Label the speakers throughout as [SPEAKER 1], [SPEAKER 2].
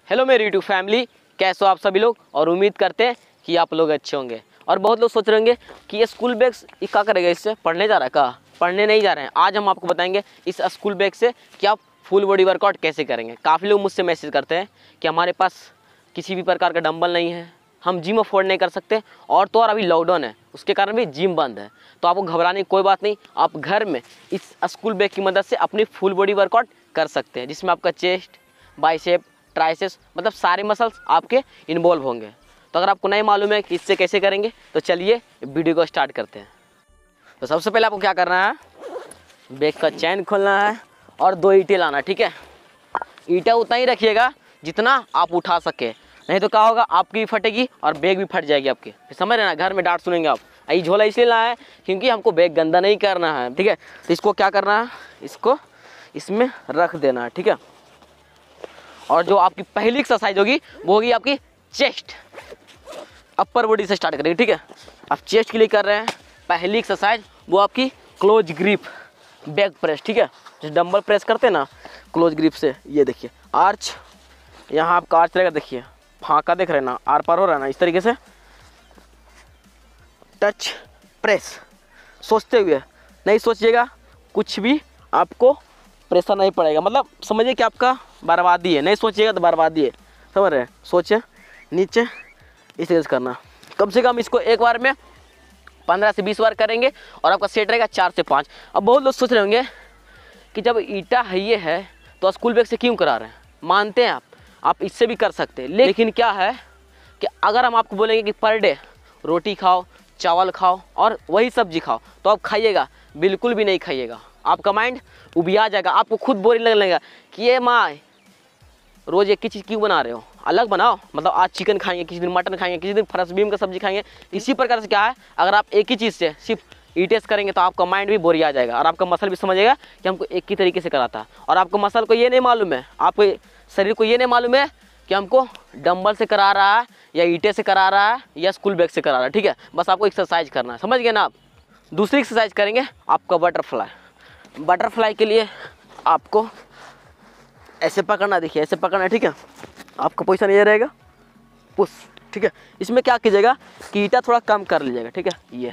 [SPEAKER 1] Hello मेरी YouTube family, कैसे हो आप सभी लोग। और उम्मीद करते हैं कि आप लोग अच्छे होंगे। और बहुत लोग सोच रहे होंगे कि ये स्कूल बैग्स ये क्या करेगा, इससे पढ़ने जा रहा है क्या? पढ़ने नहीं जा रहे हैं। आज हम आपको बताएंगे इस स्कूल बैग से कि आप फुल बॉडी वर्कआउट कैसे करेंगे। काफ़ी लोग मुझसे मैसेज करते हैं कि हमारे पास किसी भी प्रकार का डंबल नहीं है, हम जिम अफोर्ड नहीं कर सकते, और तो और अभी लॉकडाउन है उसके कारण भी जिम बंद है। तो आपको घबराने की कोई बात नहीं, आप घर में इस स्कूल बैग की मदद से अपनी फुल बॉडी वर्कआउट कर सकते हैं, जिसमें आपका चेस्ट, बाइसेप, ट्राइसेप्स मतलब सारे मसल्स आपके इन्वॉल्व होंगे। तो अगर आपको नहीं मालूम है कि इससे कैसे करेंगे तो चलिए वीडियो को स्टार्ट करते हैं। तो सबसे पहले आपको क्या करना है, बैग का चैन खोलना है और 2 ईंटें लाना। ठीक है, ईंटें उतना ही रखिएगा जितना आप उठा सके, नहीं तो क्या होगा, आपकी भी फटेगी और बैग भी फट जाएगी आपकी। फिर समझ रहे ना, घर में डांट सुनेंगे आप। ये झोला इसलिए लाया है क्योंकि हमको बैग गंदा नहीं करना है। ठीक है, तो इसको क्या करना है, इसको इसमें रख देना है। ठीक है, और जो आपकी पहली एक्सरसाइज होगी वो होगी आपकी चेस्ट, अपर बॉडी से स्टार्ट करेंगे। ठीक है, आप चेस्ट के लिए कर रहे हैं पहली एक्सरसाइज, वो आपकी क्लोज ग्रिप बैक प्रेस। ठीक है, जो डंबल प्रेस करते हैं ना क्लोज ग्रिप से, ये देखिए आर्च, यहाँ आपका आर्च रहेगा, देखिए फाँका देख रहे हैं ना, आर पार हो रहा है ना, इस तरीके से टच प्रेस। सोचते हुए नहीं सोचिएगा, कुछ भी आपको प्रेशर नहीं पड़ेगा, मतलब समझिए कि आपका बर्बादी है। नहीं सोचिएगा तो बर्बादी है, समझ रहे हैं। सोचे नीचे इस तरीके से करना, कम से कम इसको एक बार में 15 से 20 बार करेंगे और आपका सेट रहेगा 4 से 5। अब बहुत लोग सोच रहे होंगे कि जब ईटा है ये है तो स्कूल बैग से क्यों करा रहे हैं। मानते हैं आप इससे भी कर सकते हैं, लेकिन क्या है कि अगर हम आपको बोलेंगे कि पर डे रोटी खाओ, चावल खाओ और वही सब्जी खाओ, तो आप खाइएगा? बिल्कुल भी नहीं खाइएगा। आपका माइंड उबिया जाएगा, आपको खुद बोरिंग लगने लगेगा कि ये माँ रोज़ एक ही चीज़ क्यों बना रहे हो, अलग बनाओ। मतलब आज चिकन खाएंगे, किसी दिन मटन खाएंगे, किसी दिन फ्रेश बीम का सब्जी खाएंगे। इसी प्रकार से क्या है, अगर आप एक ही चीज़ से सिर्फ ईटेस करेंगे तो आपका माइंड भी बोरिया जाएगा और आपका मसल भी समझेगा कि हमको एक ही तरीके से कराता है। और आपको मसल को ये नहीं मालूम है, आपको शरीर को ये नहीं मालूम है कि हमको डंबल से करा रहा है या ईटे से करा रहा है या स्कूल बैग से करा रहा है। ठीक है, बस आपको एक्सरसाइज करना है, समझ गए ना आप। दूसरी एक्सरसाइज करेंगे आपका बटरफ्लाई। बटरफ्लाई के लिए आपको ऐसे पकड़ना, देखिए ऐसे पकड़ना। ठीक है, आपका पोजीशन ये रहेगा, पुश। ठीक है, इसमें क्या कीजिएगा कि ईटा थोड़ा कम कर लीजिएगा। ठीक है,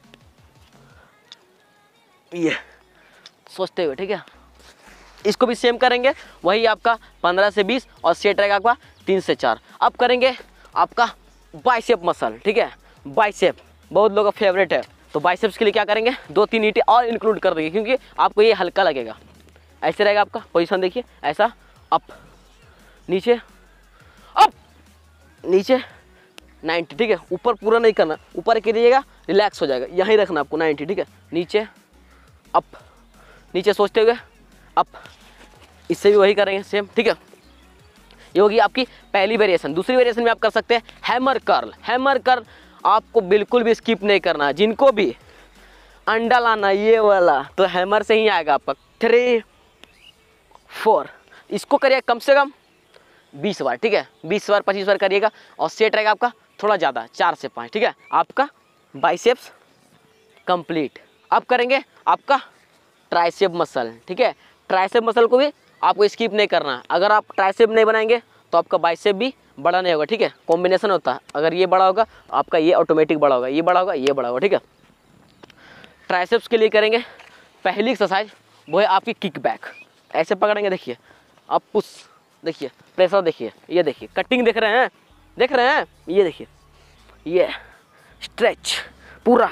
[SPEAKER 1] ये सोचते हुए। ठीक है, इसको भी सेम करेंगे, वही आपका 15 से 20 और सेट रहेगा आपका 3 से 4। अब करेंगे आपका बाइसेप मसल। ठीक है, बाइसेप बहुत लोगों का फेवरेट है, तो बाइसेप्स के लिए क्या करेंगे, 2-3 ईंटें और इंक्लूड कर देंगे क्योंकि आपको ये हल्का लगेगा। ऐसे रहेगा आपका पोजीशन, देखिए ऐसा, अप नीचे, अप नीचे 90। ठीक है, ऊपर पूरा नहीं करना, ऊपर कीजिएगा रिलैक्स हो जाएगा, यहीं रखना आपको 90। ठीक है, नीचे अप, नीचे सोचते हुए अप, इससे भी वही करेंगे सेम। ठीक है, ये होगी आपकी पहली वेरिएशन। दूसरी वेरिएशन में आप कर सकते हैं हैमर कर्ल। हैमर कर्ल आपको बिल्कुल भी स्किप नहीं करना है। जिनको भी अंडा लाना ये वाला, तो हैमर से ही आएगा आपका 3, 4। इसको करिए कम से कम 20 बार। ठीक है, 20 बार 25 बार करिएगा और सेट रहेगा आपका थोड़ा ज़्यादा, 4 से 5। ठीक है, आपका बाइसेप्स कंप्लीट। अब करेंगे आपका ट्राइसेप मसल। ठीक है, ट्राइसेप मसल को भी आपको स्किप नहीं करना है। अगर आप ट्राइसेप नहीं बनाएंगे तो आपका बाइसेप भी बड़ा नहीं होगा। ठीक है, कॉम्बिनेशन होता है, अगर ये बड़ा होगा आपका ये ऑटोमेटिक बड़ा होगा, ये बड़ा होगा ये बड़ा होगा। ठीक है, ट्राइसेप्स के लिए करेंगे पहली एक्सरसाइज, वो है आपकी किक बैक। ऐसे पकड़ेंगे, देखिए आप पुश, देखिए प्रेशर, देखिए ये देखिए कटिंग, देख रहे हैं, देख रहे हैं, ये देखिए ये स्ट्रेच पूरा,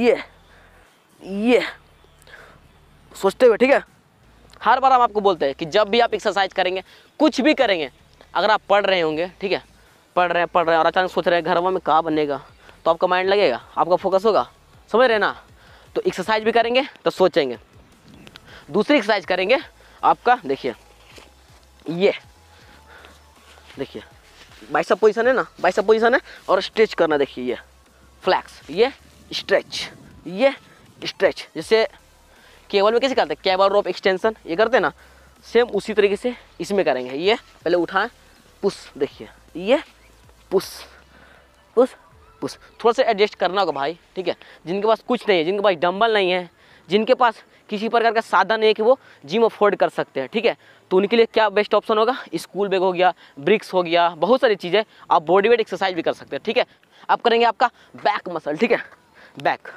[SPEAKER 1] ये सोचते हुए। ठीक है, हर बार हम आपको बोलते हैं कि जब भी आप एक्सरसाइज करेंगे, कुछ भी करेंगे, अगर आप पढ़ रहे होंगे, ठीक है, पढ़ रहे हैं और अचानक सोच रहे हैं घर में कहाँ बनेगा, तो आपका माइंड लगेगा, आपका फोकस होगा, समझ रहे ना। तो एक्सरसाइज भी करेंगे तो सोचेंगे। दूसरी एक्सरसाइज करेंगे आपका, देखिए ये देखिए बाइसेप पोजीशन है ना, बाइसेप पोजीशन है और स्ट्रेच करना, देखिए ये फ्लैक्स, ये स्ट्रेच, ये स्ट्रेच। जैसे केबल में कैसे करते हैं, केबल रोप एक्सटेंशन ये करते हैं ना, सेम उसी तरीके से इसमें करेंगे। ये पहले उठाएं, पुश, देखिए ये पुश पुश पुश, थोड़ा सा एडजस्ट करना होगा भाई। ठीक है, जिनके पास कुछ नहीं है, जिनके पास डंबल नहीं है, जिनके पास किसी प्रकार का साधन नहीं है कि वो जिम अफोर्ड कर सकते हैं, ठीक है, तो उनके लिए क्या बेस्ट ऑप्शन होगा, स्कूल बैग हो गया, ब्रिक्स हो गया, बहुत सारी चीज़ें, आप बॉडी वेट एक्सरसाइज भी कर सकते हैं, ठीक है। आप करेंगे आपका बैक मसल, ठीक है, बैक,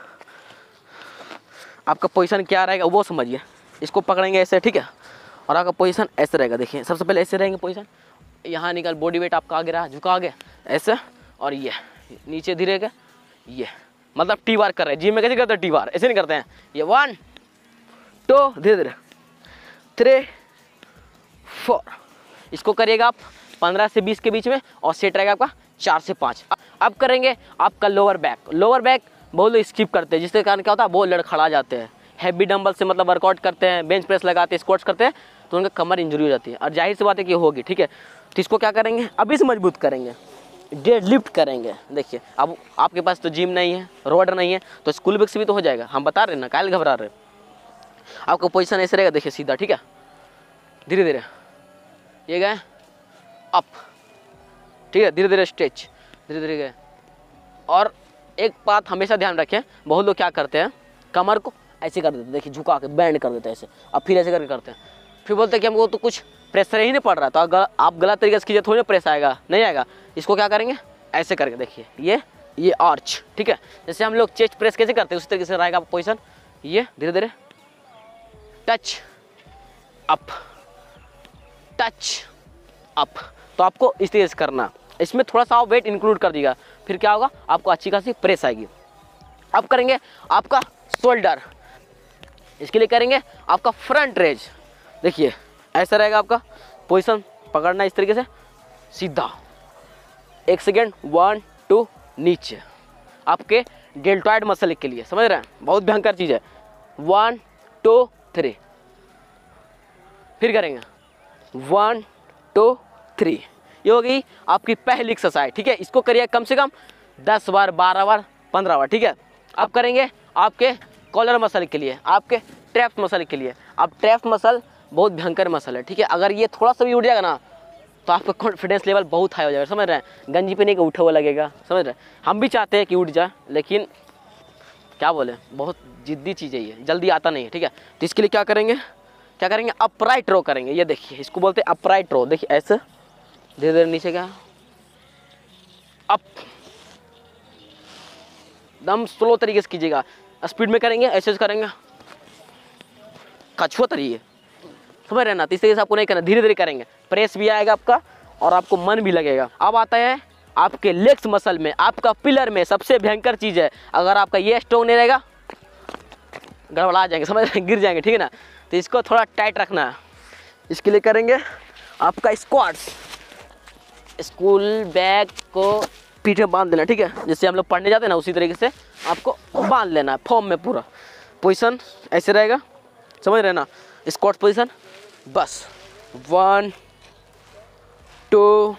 [SPEAKER 1] आपका पोजीशन क्या रहेगा वो समझिए, इसको पकड़ेंगे ऐसे, ठीक है, और आपका पोजीशन ऐसे रहेगा। देखिए सबसे पहले ऐसे रहेंगे पोजीशन, यहाँ निकल, बॉडी वेट आपका आगे रहा, झुका आगे ऐसे, और ये नीचे धीरे के, ये मतलब टी बार कर रहे हैं। जिम में कैसे करते हैं टी बार, ऐसे नहीं करते हैं। ये 1 2 धीरे धीरे 3 4, इसको करिएगा आप 15 से 20 के बीच में, और सेट रहेगा आपका 4 से 5। अब करेंगे आपका लोअर बैक। लोअर बैक बहुत लोग स्किप करते हैं, जिसके कारण क्या होता है, बहुत लड़खड़ा जाते हैं। हैवी डंबल से मतलब वर्कआउट करते हैं, बेंच प्रेस लगाते हैं, स्क्वाट्स करते हैं, तो उनका कमर इंजरी हो जाती है, और जाहिर सी बात है कि होगी, ठीक है। तो इसको क्या करेंगे, अभी से मजबूत करेंगे, डेड लिफ्ट करेंगे। देखिए अब आपके पास तो जिम नहीं है, रोड नहीं है, तो स्कूल बैग से भी तो हो जाएगा, हम बता रहे हैं ना, काहे घबरा रहे। आपका पोजीशन ऐसे रहेगा, देखिए सीधा, ठीक है, धीरे धीरे ये गए अप, ठीक है, धीरे धीरे स्ट्रेच, धीरे धीरे गए। और एक बात हमेशा ध्यान रखें, बहुत लोग क्या करते हैं, कमर को ऐसे कर देते हैं, देखिए झुका के बैंड कर देते हैं ऐसे, अब फिर ऐसे करके करते हैं, फिर बोलते हैं कि हमको तो कुछ प्रेशर ही नहीं पड़ रहा, तो अगर आप गलत तरीके से कीजिए थोड़ी ना प्रेस आएगा, नहीं आएगा। इसको क्या करेंगे, ऐसे करके, देखिए ये आर्च, ठीक है, जैसे हम लोग चेस्ट प्रेस कैसे करते हैं उसी तरीके से रहेगा पोजीशन। ये धीरे धीरे टच अप, टच अप, तो आपको इस तरीके से करना। इसमें थोड़ा सा वेट इंक्लूड कर दीजिएगा, फिर क्या होगा, आपको अच्छी खासी प्रेस आएगी। अब करेंगे आपका शोल्डर, इसके लिए करेंगे आपका फ्रंट रेज। देखिए ऐसा रहेगा आपका पोजीशन, पकड़ना इस तरीके से सीधा, 1 सेकेंड, 1 2 नीचे, आपके डेल्टॉइड मसल के लिए, समझ रहे हैं, बहुत भयंकर चीज़ है। 1 2 3, फिर करेंगे 1 2 3, ये हो गई आपकी पहली एक्सरसाइज, ठीक है। इसको करिए कम से कम 10 बार, 12 बार, 15 बार, ठीक है। अब करेंगे आपके कॉलर मसल के लिए, आपके ट्रैप्स मसल के लिए। अब ट्रैप्स मसल बहुत भयंकर मसल है, ठीक है, अगर ये थोड़ा सा भी उठ जाएगा ना, तो आपका कॉन्फिडेंस लेवल बहुत हाई हो जाएगा, समझ रहे हैं, गंजी पहने के उठा हुआ लगेगा, समझ रहे हैं। हम भी चाहते हैं कि उठ जाए, लेकिन क्या बोले, बहुत जिद्दी चीज़ है ये, जल्दी आता नहीं है, ठीक है। तो इसके लिए क्या करेंगे, अपराइट रो करेंगे। ये देखिए, इसको बोलते हैं अपराइट रो। देखिए ऐसे धीरे धीरे नीचे गया, अप, एकदम स्लो तरीके से कीजिएगा, स्पीड में करेंगे, ऐसे करेंगे, कछुआ तरीके, समझ रहे ना। तो इस तरीके से आपको नहीं करना, धीरे धीरे करेंगे, प्रेस भी आएगा आपका और आपको मन भी लगेगा। अब आता है आपके लेग्स मसल में, आपका पिलर में सबसे भयंकर चीज़ है, अगर आपका ये स्ट्रॉन्ग नहीं रहेगा गड़बड़ा जाएंगे, समझ रहे, गिर जाएंगे, ठीक है ना। तो इसको थोड़ा टाइट रखना है। इसके लिए करेंगे आपका स्क्वाट्स। स्कूल बैग को पीठ में बांध देना, ठीक है, जैसे हम लोग पढ़ने जाते हैं ना, उसी तरीके से आपको बांध लेना है फॉर्म में। पूरा पोजीशन ऐसे रहेगा, समझ रहे ना, स्क्वाट पोजीशन, बस 1 2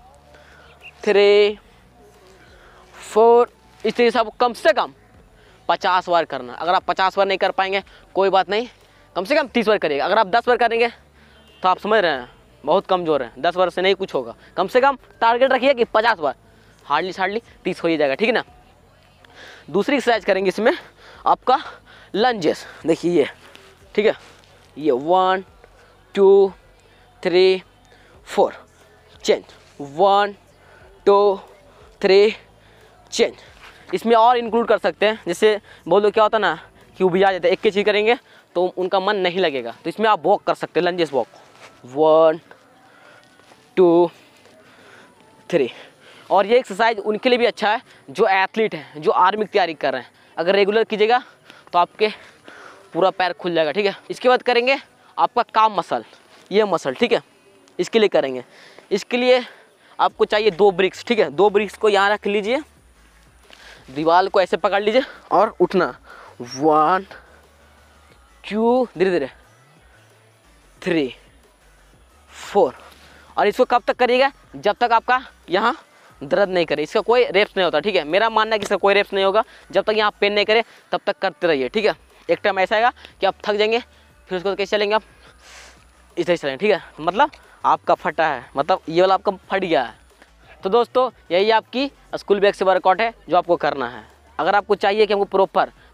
[SPEAKER 1] 3 4, इस तरीके से आपको कम से कम 50 बार करना। अगर आप 50 बार नहीं कर पाएंगे कोई बात नहीं, कम से कम 30 बार करिएगा। अगर आप 10 बार करेंगे तो आप समझ रहे हैं बहुत कमज़ोर है, 10 बार से नहीं कुछ होगा। कम से कम टारगेट रखिए कि 50 बार, हार्डली 30 हो ही जाएगा, ठीक है ना। दूसरी एक्सरसाइज करेंगे इसमें आपका लंजेस। देखिए ये, ठीक है, ये 1 2 3 4 चेंज, 1 2 3 चेंज। इसमें और इंक्लूड कर सकते हैं, जैसे बहुत लोग क्या होता है ना कि उबिया जाते हैं, एक ही चीज़ करेंगे तो उनका मन नहीं लगेगा, तो इसमें आप वॉक कर सकते हैं, लंजेस वॉक, 1 2 3। और ये एक्सरसाइज उनके लिए भी अच्छा है जो एथलीट हैं, जो आर्मी की तैयारी कर रहे हैं। अगर रेगुलर कीजिएगा तो आपके पूरा पैर खुल जाएगा, ठीक है। इसके बाद करेंगे आपका काम मसल, ये मसल, ठीक है, इसके लिए करेंगे। इसके लिए आपको चाहिए 2 ब्रिक्स, ठीक है, 2 ब्रिक्स को यहाँ रख लीजिए, दीवार को ऐसे पकड़ लीजिए और उठना, 1 2, धीरे धीरे 3 4। और इसको कब तक करिएगा, जब तक आपका यहाँ दर्द नहीं करे, इसका कोई रेप्स नहीं होता, ठीक है। मेरा मानना है कि इसका कोई रेप्स नहीं होगा, जब तक यहाँ पेन नहीं करे तब तक करते रहिए, ठीक है। एक टाइम ऐसा आएगा कि आप थक जाएंगे, फिर उसको कैसे चलेंगे आप, इस तरह चलेंगे, ठीक है। मतलब आपका फटा है, मतलब ये वाला आपका फट गया है। तो दोस्तों यही आपकी स्कूल बैग से वर्कआउट है जो आपको करना है। अगर आपको चाहिए कि हमको प्रॉपर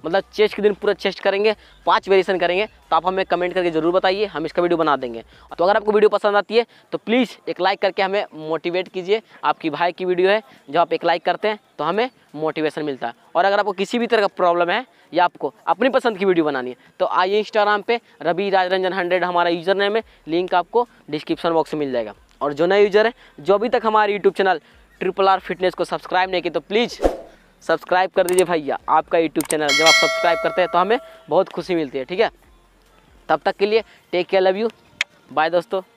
[SPEAKER 1] मतलब चेस्ट के दिन पूरा चेस्ट करेंगे, 5 वेरिएशन करेंगे, तो आप हमें कमेंट करके ज़रूर बताइए, हम इसका वीडियो बना देंगे। तो अगर आपको वीडियो पसंद आती है तो प्लीज़ एक लाइक करके हमें मोटिवेट कीजिए। आपकी भाई की वीडियो है, जब आप एक लाइक करते हैं तो हमें मोटिवेशन मिलता है। और अगर आपको किसी भी तरह का प्रॉब्लम है या आपको अपनी पसंद की वीडियो बनानी है तो आइए इंस्टाग्राम पे रवि राजरंजन 100 हमारा यूज़र नेम है, लिंक आपको डिस्क्रिप्शन बॉक्स में मिल जाएगा। और जो नए यूज़र है, जो अभी तक हमारे यूट्यूब चैनल RRR फिटनेस को सब्सक्राइब नहीं किया तो प्लीज़ सब्सक्राइब कर दीजिए भैया। आपका यूट्यूब चैनल जब आप सब्सक्राइब करते हैं तो हमें बहुत खुशी मिलती है, ठीक है। तब तक के लिए take care, love you, bye दोस्तों।